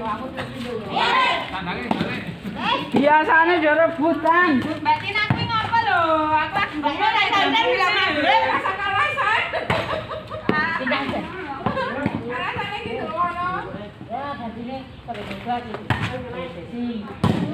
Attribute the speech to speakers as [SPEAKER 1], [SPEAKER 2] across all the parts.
[SPEAKER 1] Biasanya dia rebutan.
[SPEAKER 2] Mbak Tina kuwi ngopo lho? Aku lagi mbaknya tak bilang ngene, rasa kalah saya. Pindah aja. Rasanya gitu ngono. Ya, gantine sampai juga gitu. Sesi.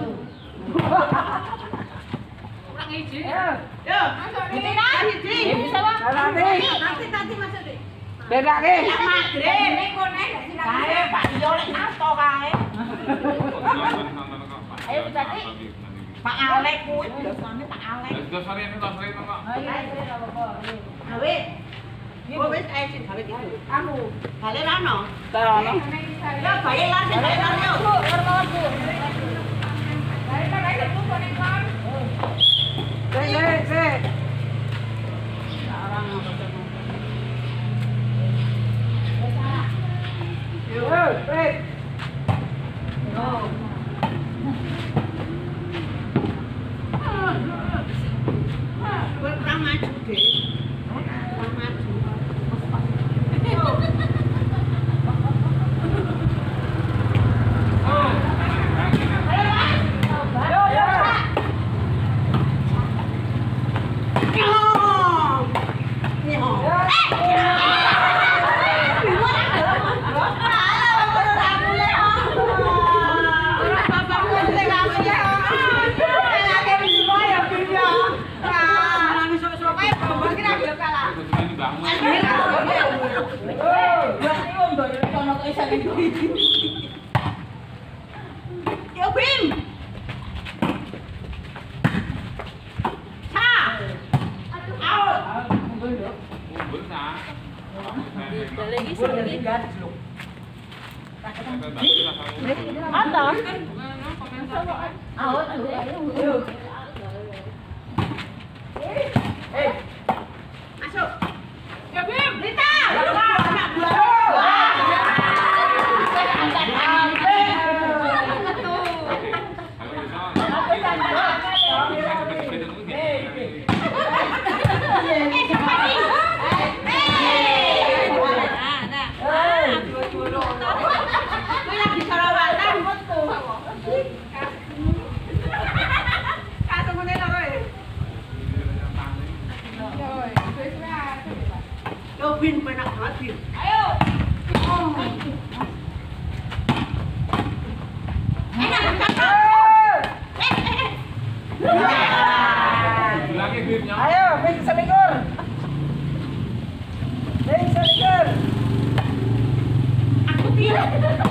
[SPEAKER 2] Kurang izin. Yo, masuk Tina. Bisa, Pak? Nanti masuk deh.
[SPEAKER 1] Bedake.
[SPEAKER 2] Maghrib nek kene gak sih. Kae Pak Yo lek nato kae. Ayo berarti Pak Alek kuwi biasane Pak Alek.
[SPEAKER 3] Sudah sore ini tak sore kok.
[SPEAKER 2] Iya, iya, apa-apa. Gawe. Oh wis ae sing gawe iki. Anu, balik rano.
[SPEAKER 1] Tahu.
[SPEAKER 2] Ya balik lan sing balik lan yo. Balik kan ae Bu konek kan.
[SPEAKER 1] Sik. Yo, wait.
[SPEAKER 2] Kurang maju deh. Kurang maju. Yo Bim. Sa. Out.
[SPEAKER 3] Lagi
[SPEAKER 2] sendiri.
[SPEAKER 3] Ada.
[SPEAKER 2] Masuk. Ya Bim, Rita. Bin penak banget Bin. Ayo. Enak
[SPEAKER 3] Lagi Bimnya.
[SPEAKER 1] Ayo, Bing selikur.
[SPEAKER 2] Aku tidak.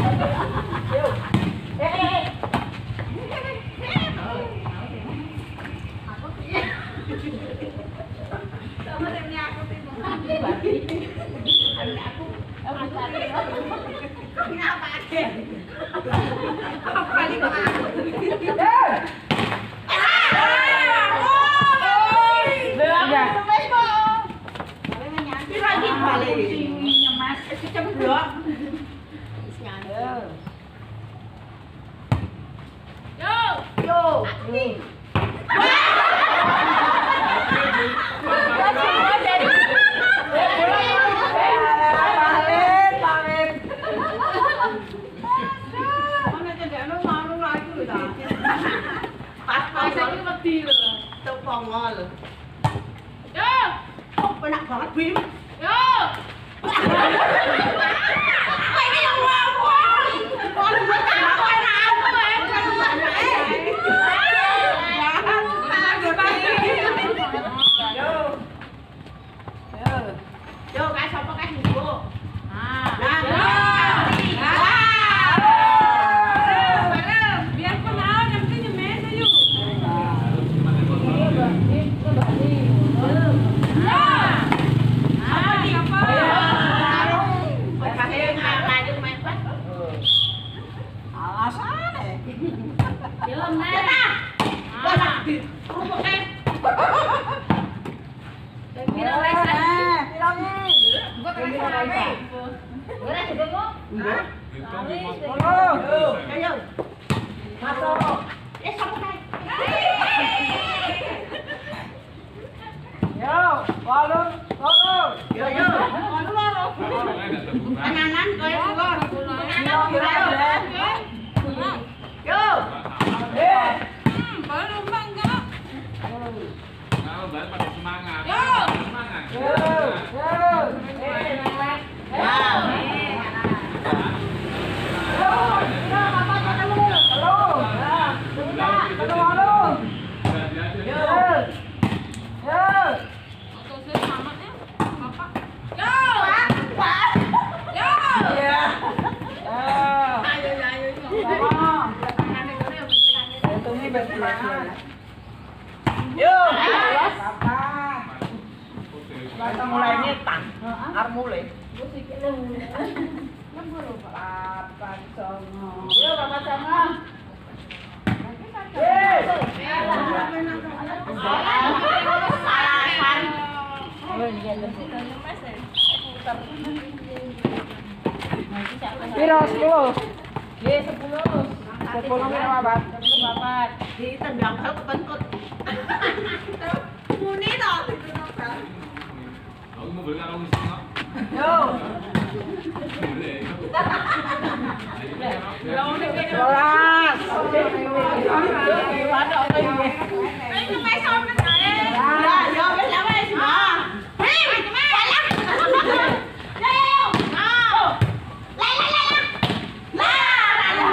[SPEAKER 2] Sama remnya aku kenapa aja? Apa nih kok aku? Lagi balik. Mas, kecemplung. Yo. Pongol. Yo, penak banget Bim. Yo. Ini yang mau. Kalau bukan aku enak aku Yo, kayak sapa kayak niku. Biar kenal yang penting mes yuk. Tenanan kaya kula.
[SPEAKER 1] Yo. Papa. Kita mulai nyetan. Arep mulai. Papa songo. Yo Papa songo. Piro 10. Nggih 10. 10 piro Bapak? 10 Bapak.
[SPEAKER 2] Ditendang hal kebentut. Muni toh ditendang.
[SPEAKER 3] Aku mau beli karo wis kok.
[SPEAKER 1] Yo. Rolas.
[SPEAKER 2] Ayo main sama saya. Ya, ya wis lah wis. Hei, walah. Ya ya yo. La la la la. La la.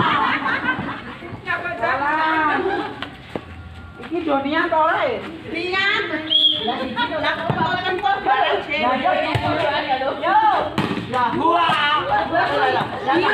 [SPEAKER 1] Jalan. Iki Donian to ora?
[SPEAKER 2] Lihat. Lah iki lho lah kentut bareng sih. Yo. Lah gua. Lah.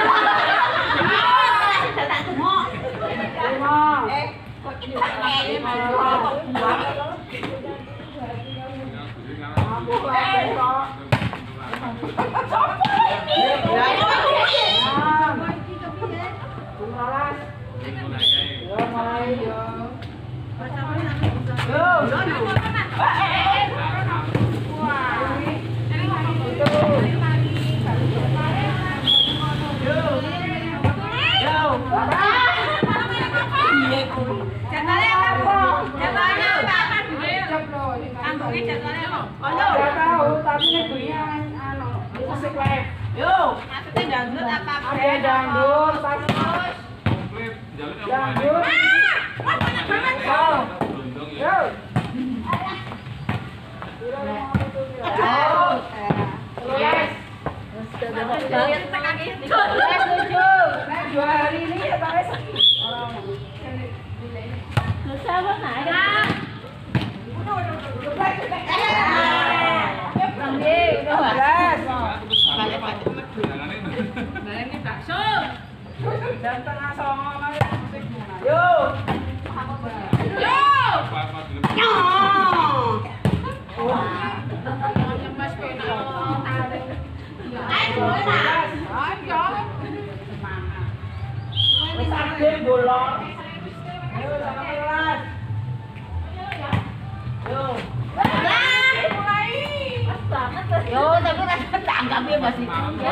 [SPEAKER 2] Yo, tapi rasa tanggap ya masih. Yo.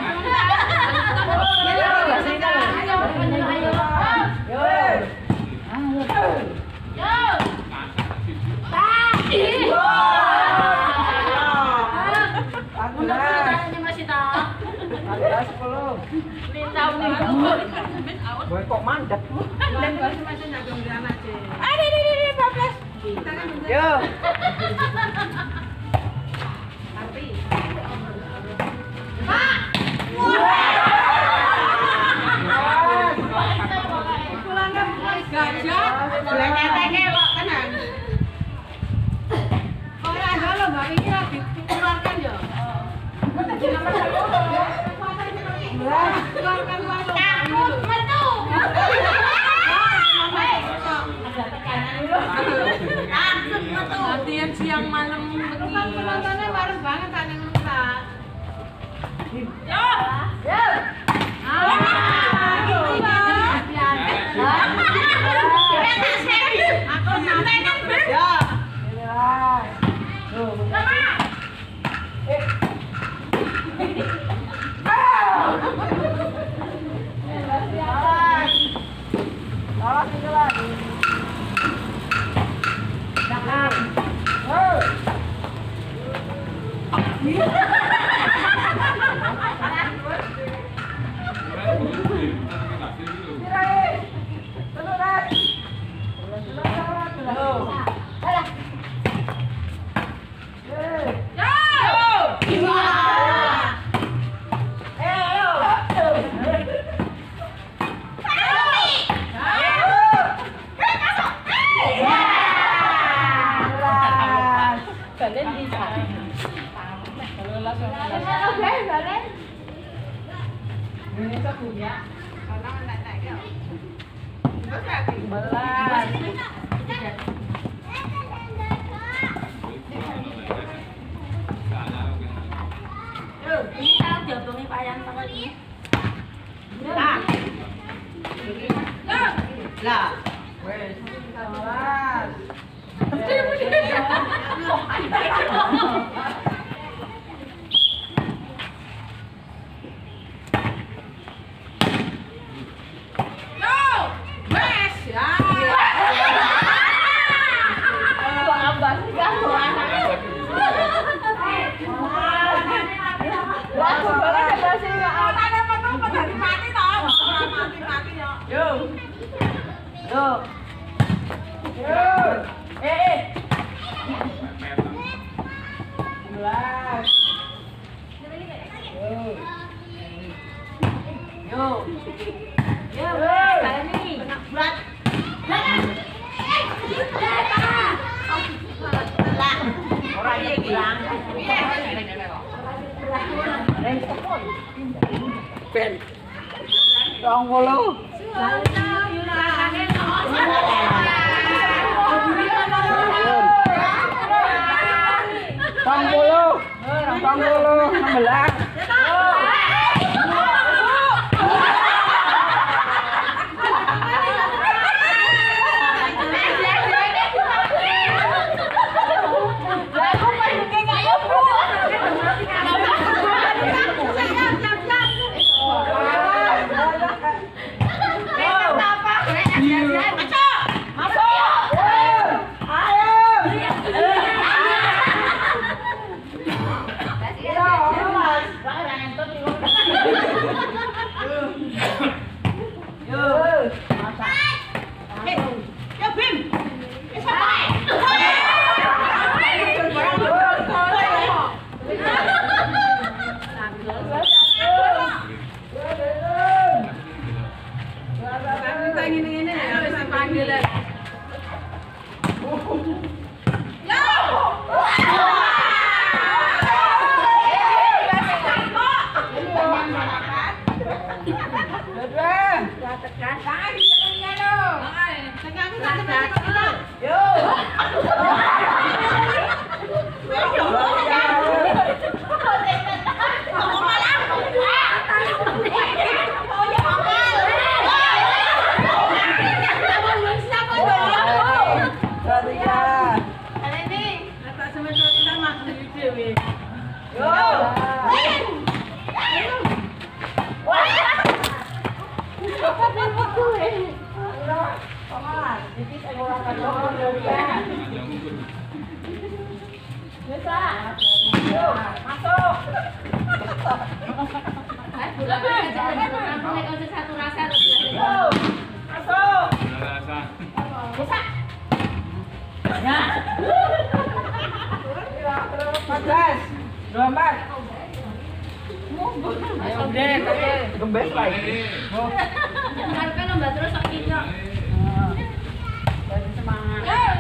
[SPEAKER 1] Kok mandek? Yo.
[SPEAKER 2] Latihan siang malam bukan penontonnya bareng banget ada yang lupa. Yo. Yo. Ini kalau jabangnya payan banget ini.
[SPEAKER 1] Lah. Wes. Kelas. Ben. Rong puluh. Rong puluh. 16. Gembes lagi.
[SPEAKER 2] Kan lomba terus sakitnya.
[SPEAKER 1] Jadi semangat.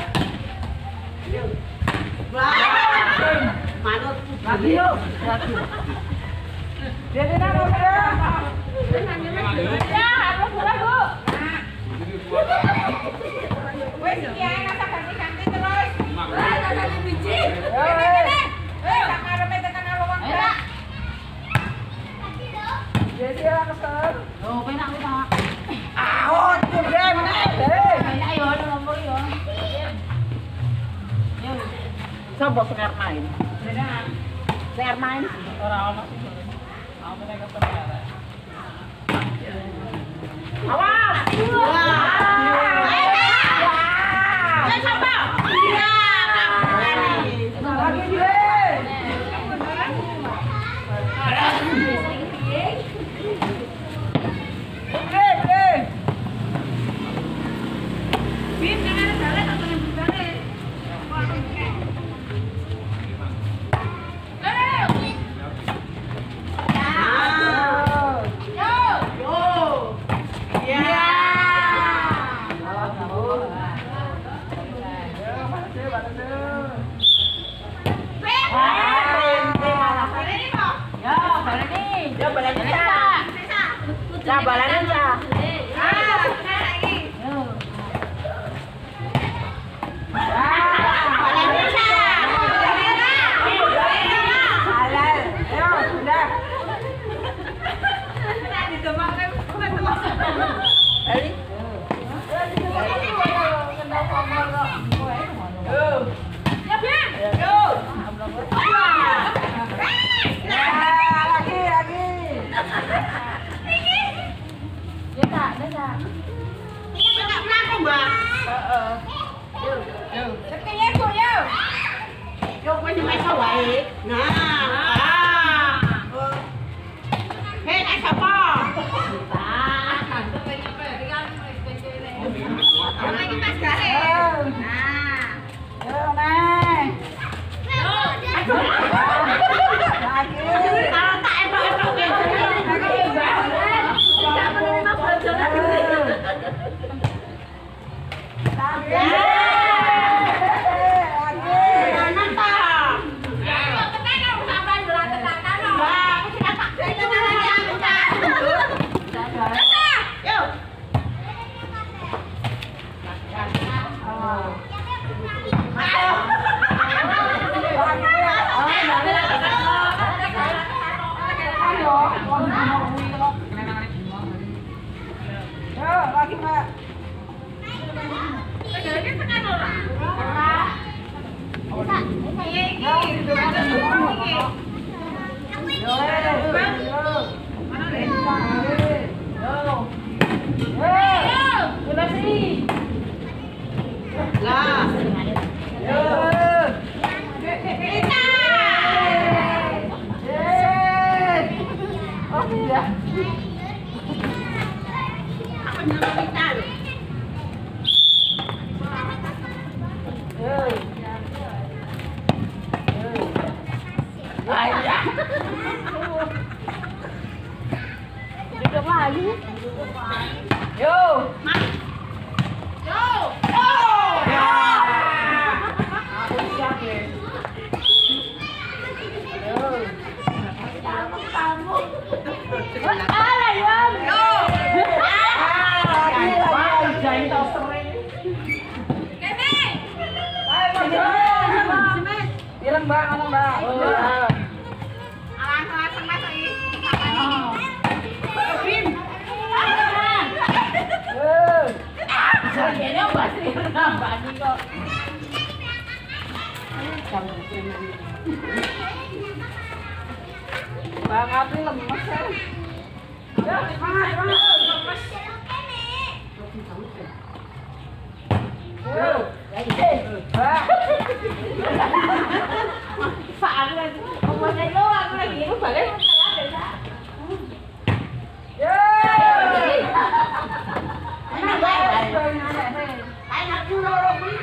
[SPEAKER 2] Manut.
[SPEAKER 1] Lagi yuk. Jadi nama berapa?
[SPEAKER 2] Ya, harus murah, Bu.
[SPEAKER 4] Wes ya, nasa ganti-ganti terus.
[SPEAKER 2] Wah, ganti biji.
[SPEAKER 4] Tak ngarepe tekan alungan.
[SPEAKER 1] Jadi ya kesel.
[SPEAKER 2] Oh, penak ku, Pak.
[SPEAKER 1] Awon kudu meneh.
[SPEAKER 2] Ya, ayo ada nomor yo. Yo.
[SPEAKER 1] Sopo sing arep main?
[SPEAKER 2] Beneran.
[SPEAKER 1] Sing arep main ora ono sing. Aku nek kepenara. Awas.
[SPEAKER 2] Ayo coba. Iya,
[SPEAKER 1] Lagi dia.
[SPEAKER 2] Bim, jangan ada jalan atau yang berbalik. Enggak mlaku, Mbak.
[SPEAKER 1] Heeh. Yo.
[SPEAKER 4] Sekian Bu yo.
[SPEAKER 2] Yo wis iso wae. Nah. Hei, nek sapa? Nah. Iki Mas Gahe. Nah.
[SPEAKER 1] Yo, Neng. Lagi.
[SPEAKER 2] Kalau tak etok-etok
[SPEAKER 1] Yo, lagi, Mbak. Yo. Ireng, Mbak, ana, Mbak. Bang Apri lemes ya. Ya, semangat, lemes. Yo, Mbak.
[SPEAKER 2] Pak lagi. Omongnya lo aku lagi itu balik.
[SPEAKER 1] Yo.
[SPEAKER 2] Enak banget. Enak dulu orang ini.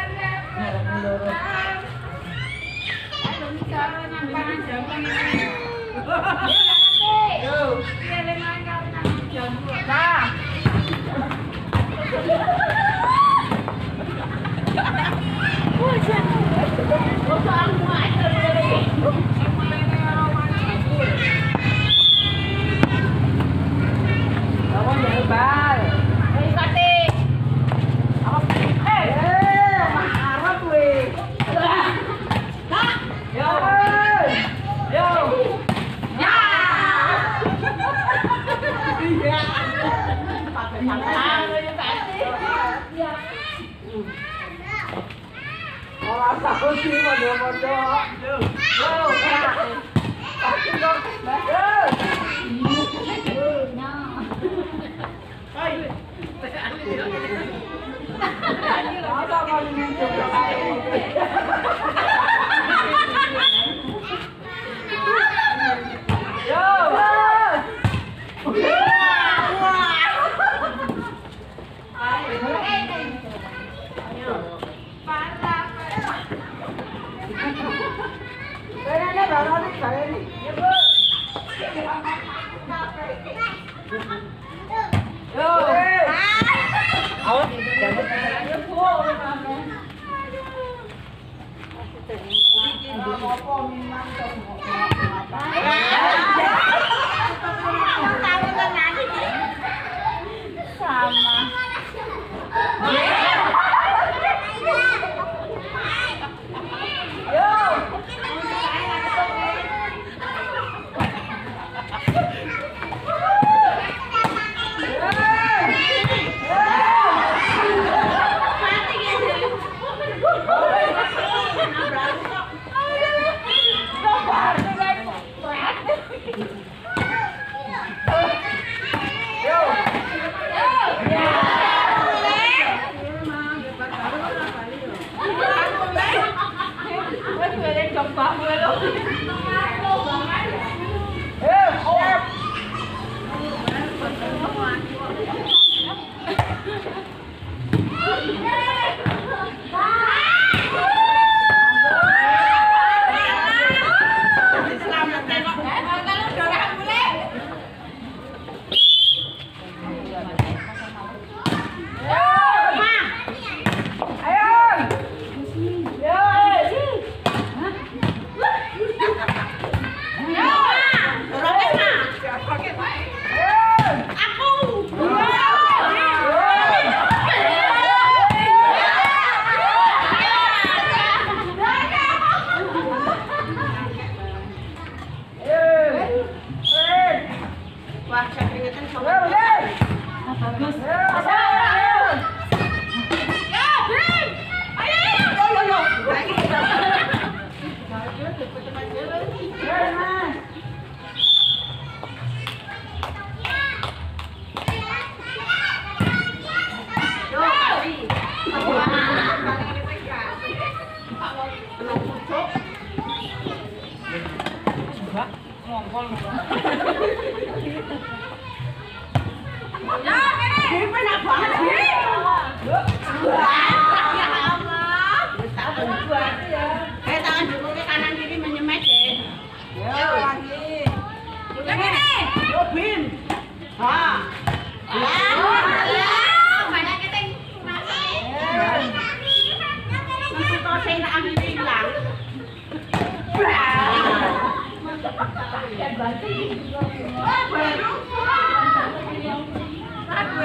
[SPEAKER 1] Aku sih model-model. Yo, Ini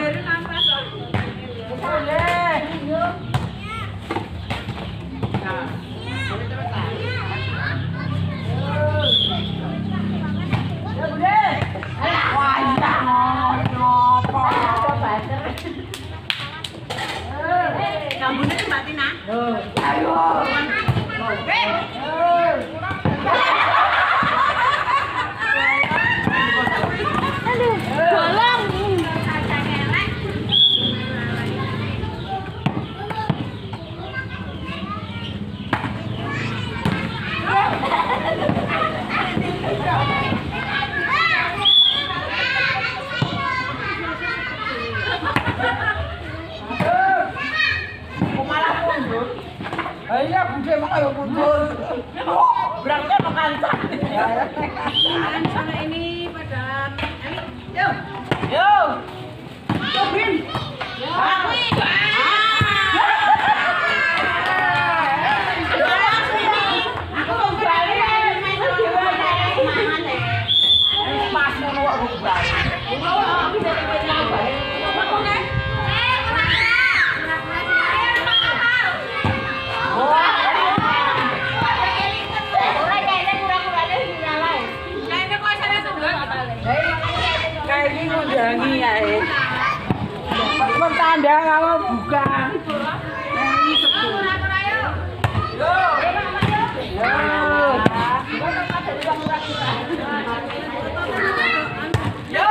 [SPEAKER 1] Iya, bude mau ayo mundur. Berangkat mau kancah.
[SPEAKER 2] Sana ini pada Yo.
[SPEAKER 1] Yo.
[SPEAKER 2] Yo, Bin. Aku mau balik main
[SPEAKER 1] Pas mau aku balik. Kayak ini ngundangi ya. Pertanda kalau buka. Ini sepuluh. Yo. Yo.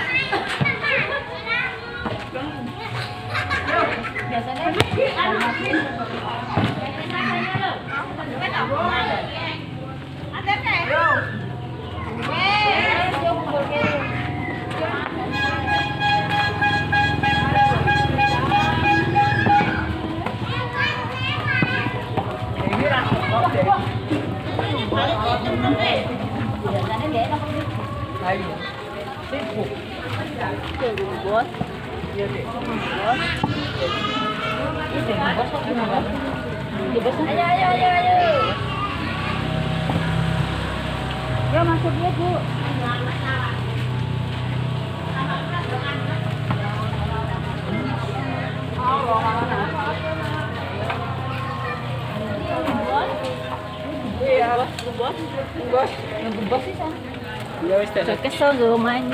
[SPEAKER 1] Ayo. Sibuk. Bos. Iya, Dek. Bos. Ini bos kok gimana? Ayo. Ya masuk dia, Bu. Iya, bos. Yang bos sih sana. Ya wis teh. Kesel go main.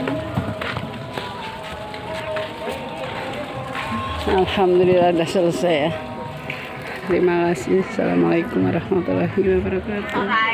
[SPEAKER 5] Alhamdulillah sudah selesai ya. Terima kasih. Assalamualaikum warahmatullahi wabarakatuh.